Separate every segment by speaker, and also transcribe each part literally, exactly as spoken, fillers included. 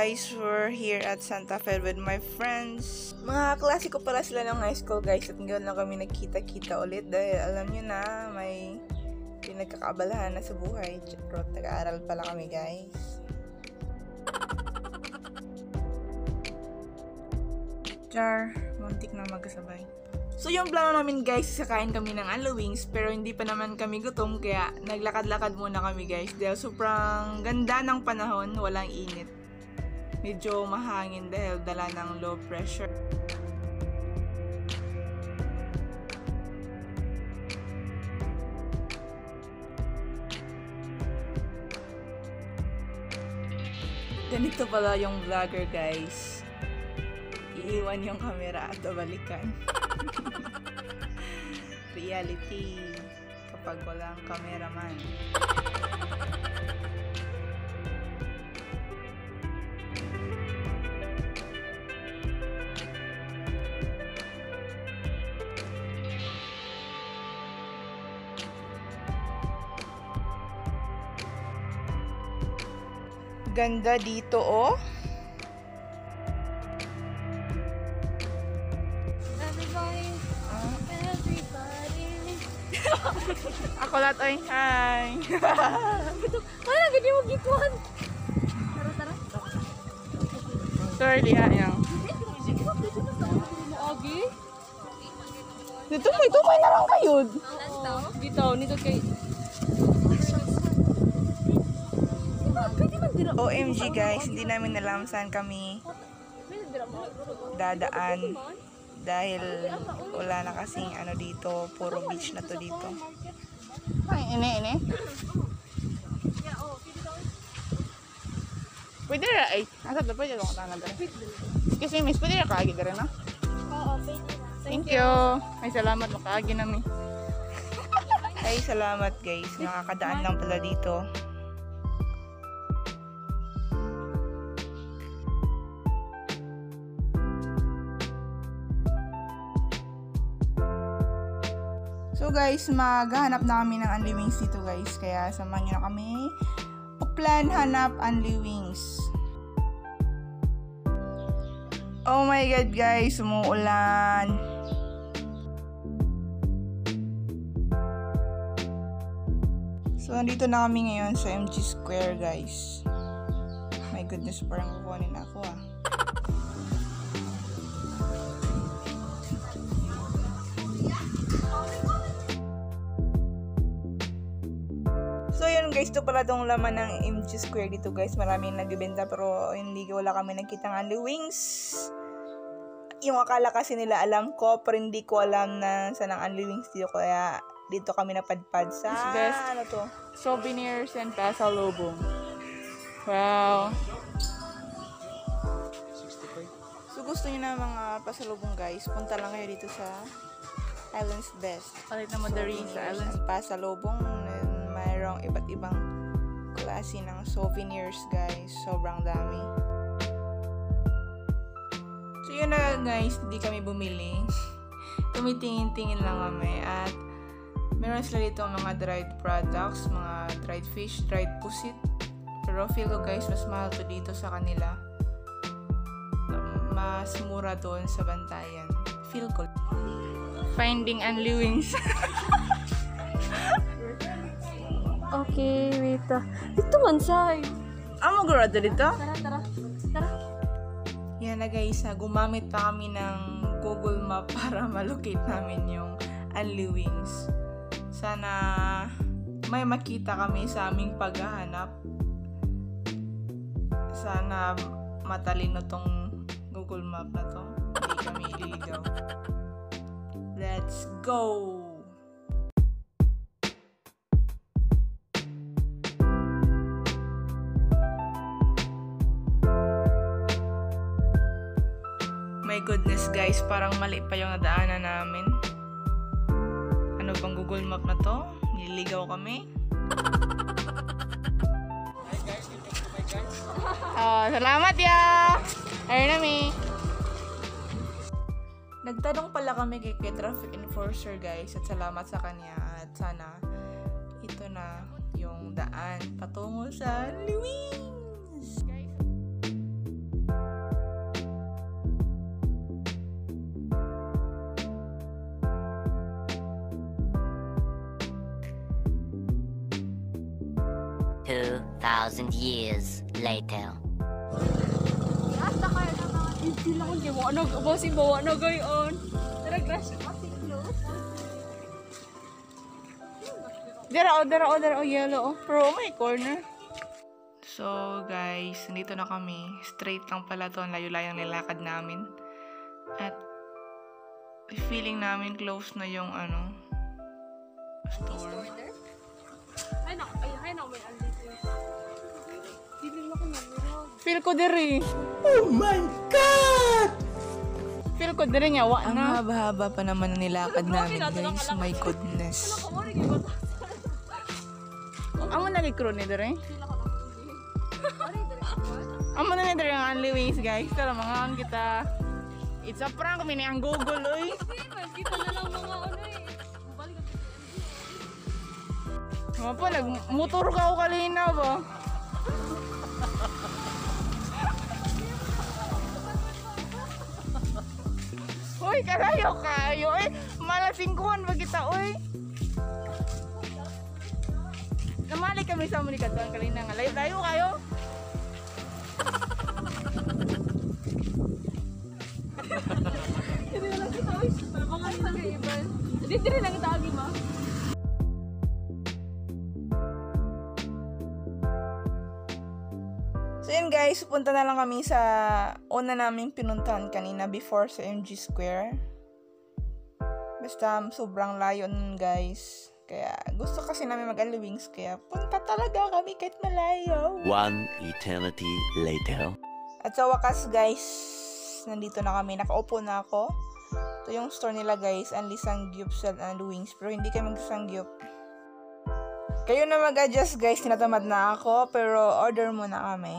Speaker 1: guys, we're here at Santa Fe with my friends. Mga klase ko pala sila ng high school guys at ngayon lang kami nagkita-kita ulit dahil alam nyo na may pinagkakaabalahan na sa buhay. Pero nag-aaral pala kami guys. Char, muntik na magkasabay. So yung plano namin guys, sakain kami ng Anlo Wings pero hindi pa naman kami gutom kaya naglakad-lakad muna kami guys dahil sobrang ganda ng panahon, walang init. Medyo mahangin dahil dala ng low pressure. Ganito pala yung vlogger guys. Iiwan yung camera at babalikan. Reality kapag walang cameraman. Ganda dito oh. Ako lahat ay hi.
Speaker 2: Wala gani mo gituan. Tara tara.
Speaker 1: Sorry ha yang.
Speaker 2: Agi.
Speaker 1: Dito mo ito may narang kayo.
Speaker 2: Bitaw nito kay
Speaker 1: O M G guys, hindi namin alam saan kami dadaan dahil wala na kasing ano dito, puro beach na to dito. Ay, ini, ini. Pwede na, ay, nasa dapat pwede lang tangan dali. Excuse me, miss, pwede na kaagi ka rin, ha?
Speaker 2: Oo, pwede na.
Speaker 1: Thank you. Ay, salamat, makaagi namin. Ay, salamat guys, nakakadaan lang pala dito. So guys, maghahanap na kami ng Anli Wings dito guys. Kaya samahan nyo na kami. Plan hanap Anli Wings. Oh my god guys, umuulan. So nandito na kami ngayon sa M G Square guys. My goodness, parang kukunin ako ah. So yun guys, ito pala tong laman ng M G Square dito guys. Maraming nagbibenta pero hindi wala kami nakitang Anli Wings. Yung akala kasi nila alam ko pero hindi ko alam na saan ang Anli Wings dito. Kaya dito kami napadpad sa
Speaker 2: best
Speaker 1: ano to?
Speaker 2: Souvenirs and pasalubong. Wow.
Speaker 1: So gusto niyo na mga pasalubong guys, punta lang kayo dito sa Island's Best.
Speaker 2: Palit na madarin sa Island's
Speaker 1: pasalubong. Mayroong iba't ibang klase ng souvenirs guys. Sobrang dami. So yun na guys, hindi kami bumili. Tumitingin-tingin lang kami. At meron sila dito mga dried products, mga dried fish, dried pusit. Pero feel ko guys, mas mahal to dito sa kanila. Mas mura doon sa Bantayan. Feel ko. Finding Anli Wings.
Speaker 2: Okay, wait ah. Dito man say.
Speaker 1: Ah, mag-order dito?
Speaker 2: Tara, tara. Tara.
Speaker 1: Yan na guys, ha, gumamit pa kami ng Google Map para malocate namin yung Anli Wings. Sana may makita kami sa aming paghahanap. Sana matalino tong Google Map na to. Hindi kami ililigaw. Let's go! My goodness guys, parang mali pa yung nadaanan namin. Ano bang Google Map na to? Nililigaw kami. Hi guys, welcome to my guys. Oh, salamat ya. Ayun na mi. Nagtanong pala kami kay, kay traffic enforcer guys at salamat sa kanya at sana ito na yung daan patungo sa Anli Wings.
Speaker 3: Two thousand years later.
Speaker 2: Basta kayo na mga hindi lang kung gawa na bossing bawa na gayon. Tara grass kasi close.
Speaker 1: Dara, oh, dara, oh, dara, oh, yellow, oh. Pero, oh, may corner. So, guys, nandito na kami. Straight lang pala to. Ang layo-layang nilakad namin. At, feeling namin close na yung, ano, store.
Speaker 2: Ay, na, ay, ay, na, may andito. Hindi mo ko na,
Speaker 1: Feel ko diri. Oh my God! Feel ko diri nga, wa na. Ang haba-haba pa naman ang nilakad namin, guys. My goodness. Amo na crew ni diri. Amo na ni diri ang only ways, guys. Tara mga kita. It's a prank, mini ang Google, oy.
Speaker 2: Kita na lang mga ano eh. Balik
Speaker 1: Mga po, nagmotor ka ako kalina ba? Uy, kalayo kayo eh. Malasingkuhan ba kita, uy? Namali kami sa Munikatuan kalina nga. Layo-layo kayo.
Speaker 2: Hindi na lang kita, uy. Malabangan lang kayo, iba. Hindi, hindi lang kita, agi, ma.
Speaker 1: So yun guys, punta na lang kami sa una naming pinuntahan kanina before sa M G Square. Basta sobrang layo nun guys. Kaya gusto kasi namin mag-alawings kaya punta talaga kami kahit malayo.
Speaker 4: One eternity later.
Speaker 1: At sa wakas guys, nandito na kami. Nakaupo na ako. Ito yung store nila guys, Anli Sangyup sa Alawings. Pero hindi kayo mag-sangyup. Kayo na mag-adjust guys, tinatamad na ako. Pero order muna kami.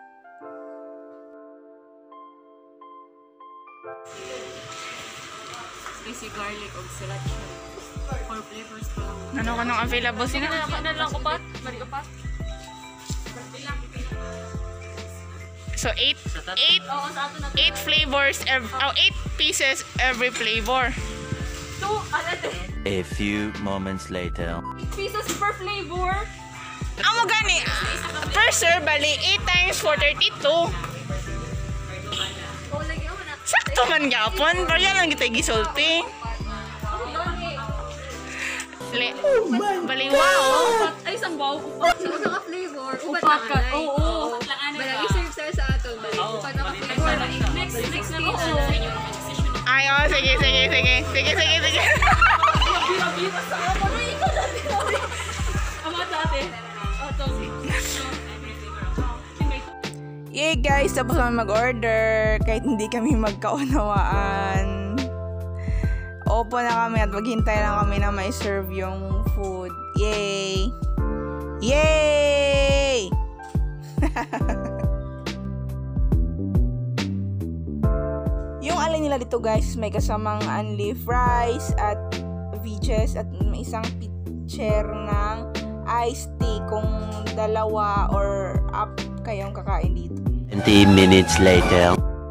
Speaker 2: Spicy garlic o sriracha. Four flavors pa lang.
Speaker 1: Ano ka nang available? Sino?
Speaker 2: Ano lang ko pa? Bari ko pa?
Speaker 1: So, eight, eight,
Speaker 2: Oo, sa ato na.
Speaker 1: eight flavors, ev- oh, eight pieces every flavor.
Speaker 2: Two, ano ito?
Speaker 4: A few moments later.
Speaker 2: Pieces per flavor.
Speaker 1: Amo gani, per sir, bali, eight times four, thirty-two.
Speaker 2: Oo, lagi ako na.
Speaker 1: Sakto man gapon, barya lang kita gisulti. Le, bali, wow.
Speaker 2: Ay, isang wow. Upat. Sa mga flavor. Upat na ka. Oo, oo. Balagi serve sir sa ato. Upat na flavor. Next, next na ko.
Speaker 1: Ay, oh, sige, sige, sige. Sige, sige, sige.
Speaker 2: Bira-bira sa ako. Ano ikaw na bira-bira? Ama dati. Ato.
Speaker 1: Yay guys, tapos kami mag-order. Kahit hindi kami magkaunawaan. Opo na kami at maghintay lang kami na may serve yung food. Yay! Yay! Yung alin nila dito guys, may kasamang only fries at veggies at may isang pitcher ng iced tea kung dalawa or up kayong kakain dito.
Speaker 4: Twenty minutes later.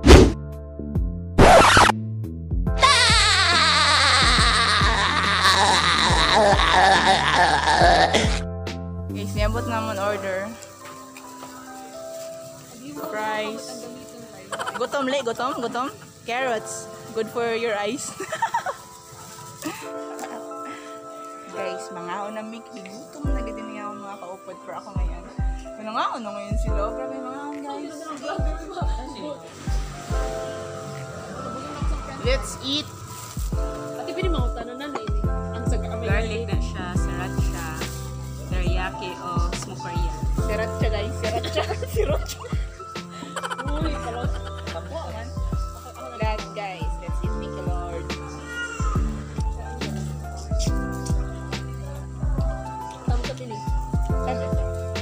Speaker 1: Guys, niyabot naman order. Fries. Gutom, le, gutom, gutom. Carrots. Good for your eyes. Guys, mga ako na Mickey. Gutom na ganda niya ako mga kaupad. Pero ako ngayon. Ano nga, ano ngayon sila? Grabe mga ako, guys. Let's eat.
Speaker 2: Ati pwede mga utanan na eh. Ang saga kami.
Speaker 5: Garlic na siya, sriracha, teriyaki o smokeria.
Speaker 1: Sriracha, guys. Sriracha. Sriracha.
Speaker 2: Uy, kalot.
Speaker 1: Kapwa man. That, guys. Let's eat. Thank you, Lord.
Speaker 2: Tama sa tinig.
Speaker 1: Sabi siya.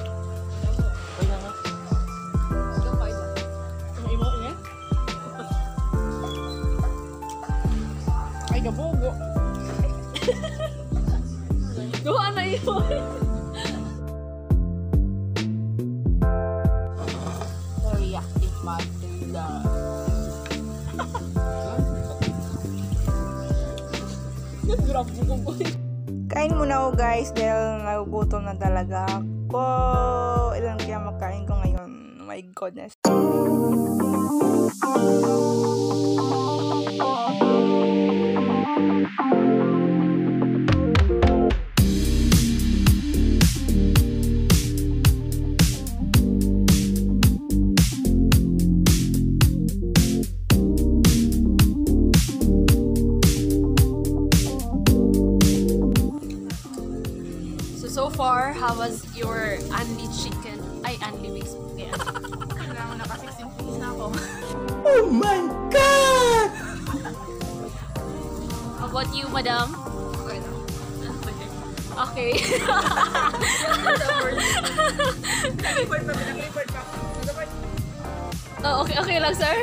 Speaker 2: Ikaw pa iba. Ang imo niya?
Speaker 1: Ay, gabugo.
Speaker 2: Gawa na iyo.
Speaker 1: Very active matula.
Speaker 2: Grabe ko po.
Speaker 1: Kain muna ako guys dahil nagugutom na talaga ako. ko. Ilan kaya makain ko ngayon? Oh my goodness.
Speaker 2: So far, how was your Anli chicken? Ay, Anli wings. Yeah.
Speaker 1: Kailangan naka sixteen pieces na ako.
Speaker 6: Oh my God!
Speaker 2: How about you, madam?
Speaker 1: Okay na.
Speaker 2: Okay.
Speaker 1: Report pa, report pa.
Speaker 2: Oh, okay, okay lang, sir.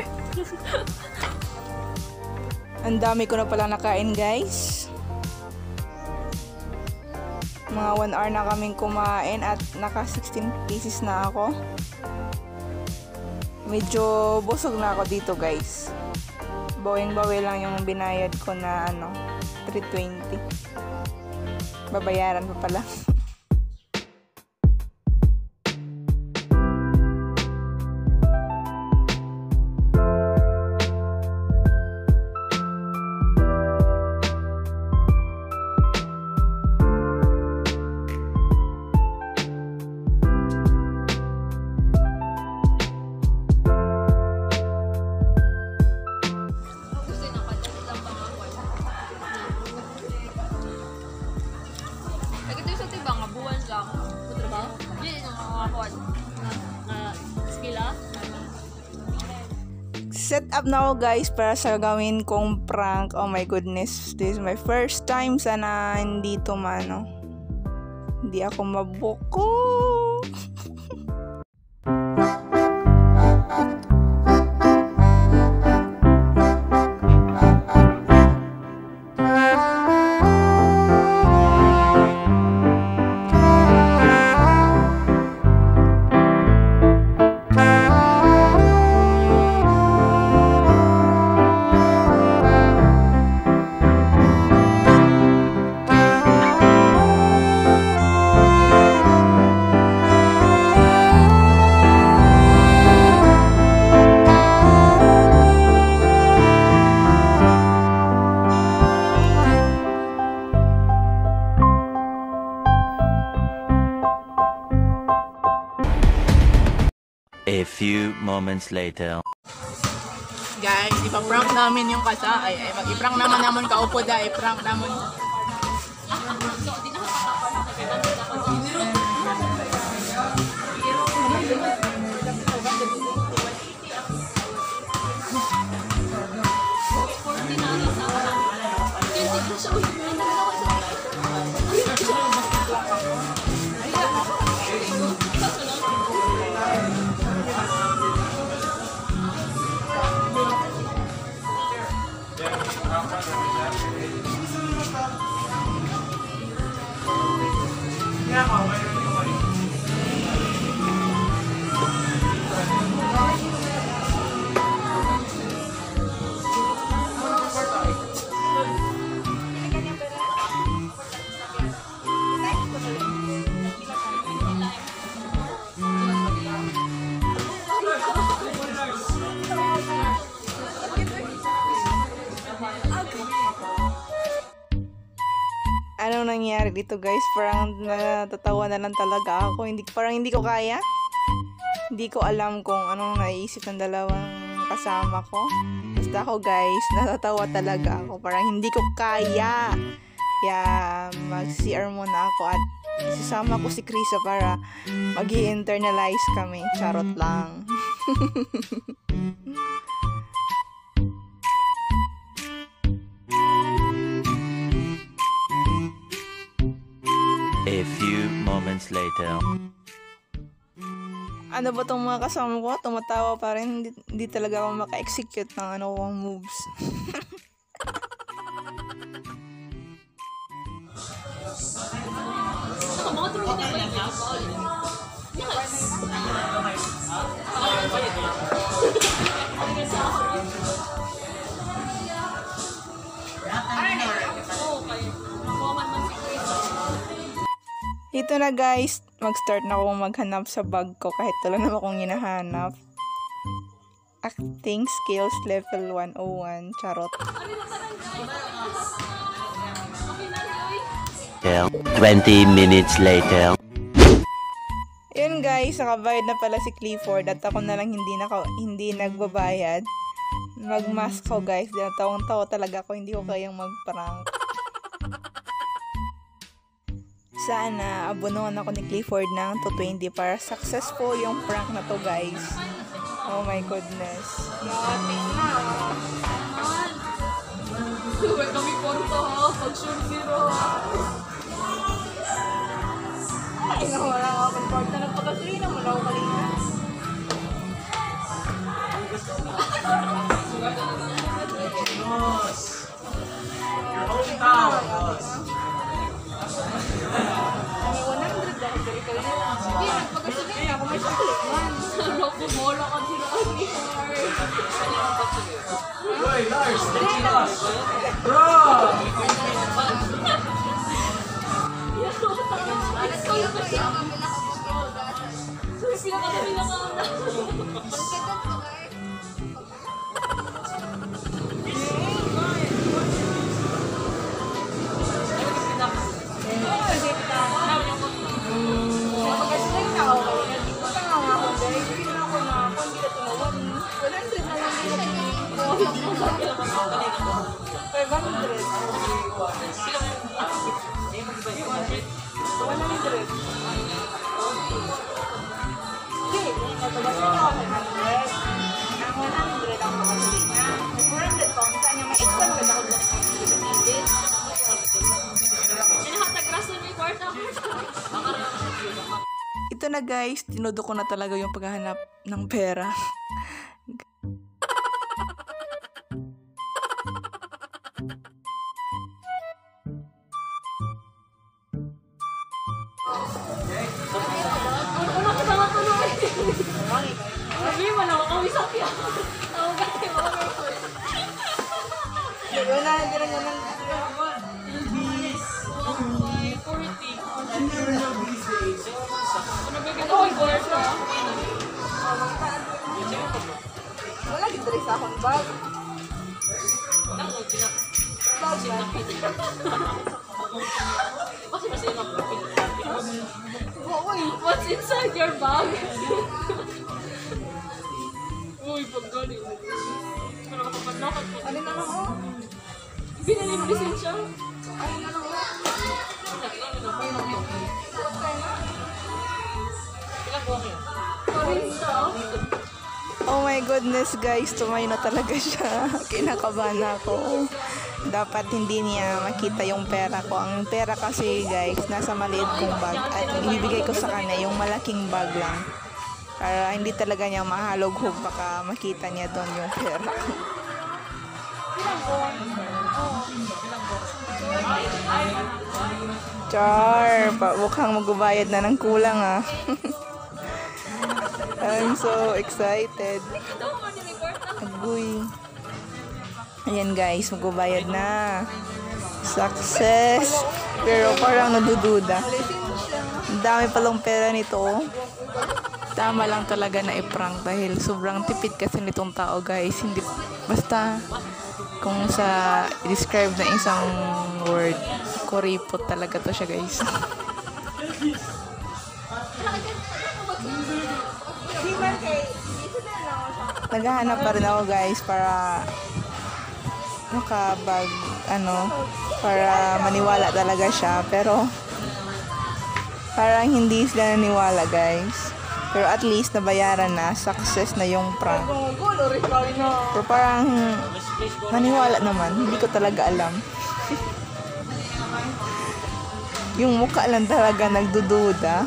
Speaker 1: Ang dami ko na pala nakain, guys. Mga one hour na kaming kumain at naka sixteen pieces na ako. Medyo busog na ako dito, guys. Bawing-bawi lang yung binayad ko na ano, three twenty. Babayaran pa pala. Set up na ako, guys, para sa gawin kong prank. Oh my goodness, this is my first time. Sana hindi to mano, hindi ako mabuko.
Speaker 4: A few moments later.
Speaker 1: Guys, ipaprank namin yung kasa. Ay, ay mag-iprank naman naman kaupo da. Iprank naman. Ano nangyari dito, guys? Parang natatawa na lang talaga ako. Hindi, parang hindi ko kaya. Hindi ko alam kung anong naisip ng dalawang kasama ko. Basta ako, guys, natatawa talaga ako. Parang hindi ko kaya. Kaya mag-C R muna ako at isasama ko si Krisa para mag-i-internalize kami. Charot lang.
Speaker 4: A few moments later.
Speaker 1: Ano ba tong mga kasama ko? Tumatawa pa rin. Hindi, hindi talaga ako maka-execute ng ano kong moves. Ito na guys, mag-start na akong maghanap sa bag ko kahit wala naman akong hinahanap. Acting skills level one oh one. Charot.
Speaker 4: twenty minutes later.
Speaker 1: Yun guys, nakabayad na pala si Clifford at ako na lang hindi, naka, hindi nagbabayad. Mag-mask ko guys, dahil tawang-tawa talaga ako, hindi ko kayang mag-prank. Sana abunuhan ako ni Clifford ng two twenty para successful yung prank na to guys. Oh my goodness.
Speaker 2: Huwag kami porto ha, pag sure zero ha.
Speaker 1: Ay, nawala ako ng part na nagpagasolina. Wala ako kanina. May one hundred dahil dari kayo.
Speaker 2: Hindi, nagpagasolin ako may saklit man. Loko, bola ka sila ang
Speaker 6: Hoy, Lars! Lars! Bro!
Speaker 1: Ito na guys, tinudo ko na talaga yung paghahanap ng pera.
Speaker 2: Sabi mo na, makawisap yan. Ako kasi mga person.
Speaker 1: Wala, hindi rin naman.
Speaker 2: forty. Ano ba gano'n yung kwarto?
Speaker 1: Wala, gitari sa akong bag. Bag ba?
Speaker 2: Kasi mas yung what's inside your bag? Uy, paggaling. Parang kapapadlakan po.
Speaker 1: Ano na lang ako?
Speaker 2: Binali mo lisensya?
Speaker 1: Ano na lang ako? Oh my goodness guys, tumayo na talaga siya. Kinakabahan ako. Dapat hindi niya makita yung pera ko. Ang pera kasi guys, nasa maliit kong bag. At ibibigay ko sa kanya yung malaking bag lang. Para hindi talaga niya mahalog-hog. Baka makita niya doon yung pera ko. Char! Pa, mukhang magbabayad na ng kulang ah. I'm so excited. Agoy. Ayan guys, magbabayad na. Success! Pero parang nadududa. Ang dami palang pera nito. Tama lang talaga na i-prank dahil sobrang tipid kasi nitong tao guys. Hindi basta kung sa describe na isang word, kuripot talaga to siya guys. Naghahanap pa rin ako guys para makabag ano para maniwala talaga siya, pero parang hindi sila naniwala guys. Pero at least nabayaran na, success na yung prank. Pero parang maniwala naman, hindi ko talaga alam. Yung mukha lang talaga nagdududa.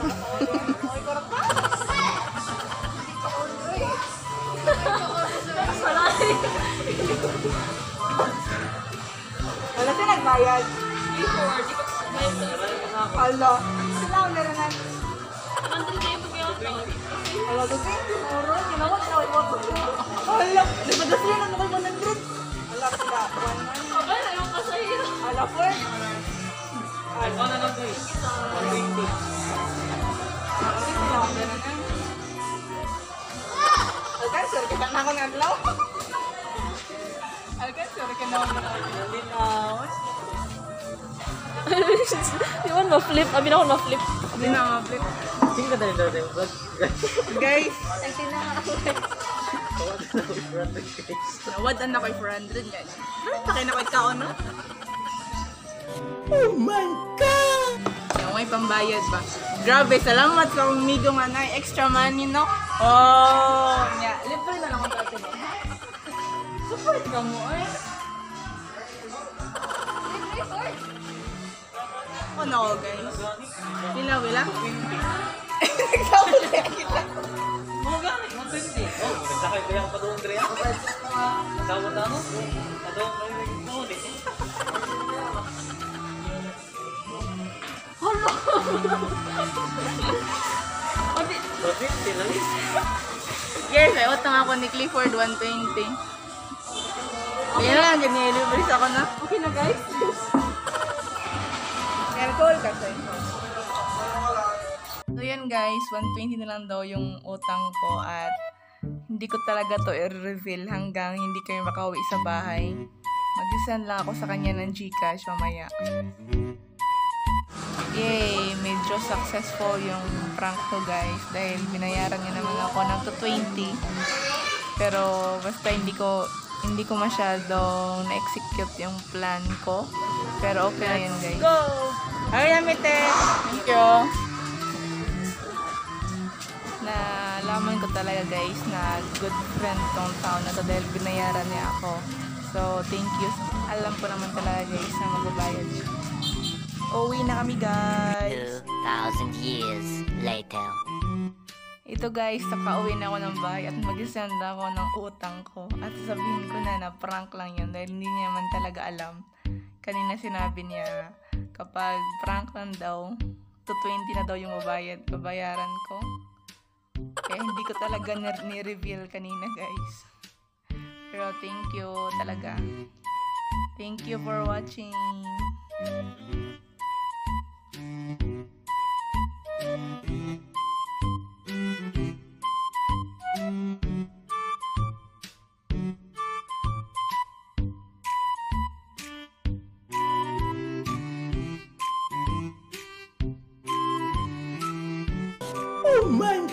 Speaker 1: Wala siya nagbayad. Ala, sila ang naranan. Ala, kasi siguro, ginawa siya ako ito. Ala, nagbaga sila ng mga one hundred. Ala, sila, one man.
Speaker 2: Aba, ayaw ka sa'yo.
Speaker 1: Ala, four.
Speaker 6: Ano na lang guys? one twenty.
Speaker 1: ako ng adlaw. Algan, sorry ka naman na linaw.
Speaker 2: Di man ma-flip. Abi na ako ma-flip.
Speaker 1: Hindi na ma-flip.
Speaker 6: Sino ka tayo daw vlog?
Speaker 1: Guys,
Speaker 2: Ay, tinaka.
Speaker 1: nawad na ako four hundred guys. Takay na ko ikaw, no? Yung may pambayad ba? Grabe, salamat sa umigo nga na extra money, no? Oh, nya. Libre na lang ako dati mo. Support ka mo, eh. Oh no, guys. Wila, wila. Nagkawala kita.
Speaker 6: Mga gamit, mga twenty. Oh, nagsakay ko yung padoong dre ako. Sawa na mo. Padoong kayo naging eh. two fifty lang eh.
Speaker 1: Guys, ay utang ako ni Clifford one twenty. Ayan lang, ganyan ilibris ako na.
Speaker 2: Okay na, guys.
Speaker 1: Alcohol kasi. So yun guys, one twenty na lang daw yung utang ko at hindi ko talaga to i-reveal hanggang hindi kayo makauwi sa bahay. Mag-send lang ako sa kanya ng Gcash mamaya. Yay! Medyo successful yung prank to guys dahil binayaran niya naman ako ng two twenty. Pero basta hindi ko hindi ko masyadong na-execute yung plan ko. Pero okay na yun guys. Go! Ay, namite! Thank you! Nalaman ko talaga guys na good friend tong tao na to dahil binayaran niya ako. So, thank you. Alam ko naman talaga guys na magbabayad siya. Uwi na kami guys!
Speaker 3: Two thousand years later.
Speaker 1: Ito guys, nakauwi na ako ng bahay at mag-send ako ng utang ko. At sabihin ko na na prank lang yun dahil hindi niya man talaga alam. Kanina sinabi niya kapag prank lang daw, two twenty na daw yung babayad, babayaran ko. Kaya hindi ko talaga ni-reveal kanina guys. Pero thank you talaga. Thank you for watching.
Speaker 6: Oh my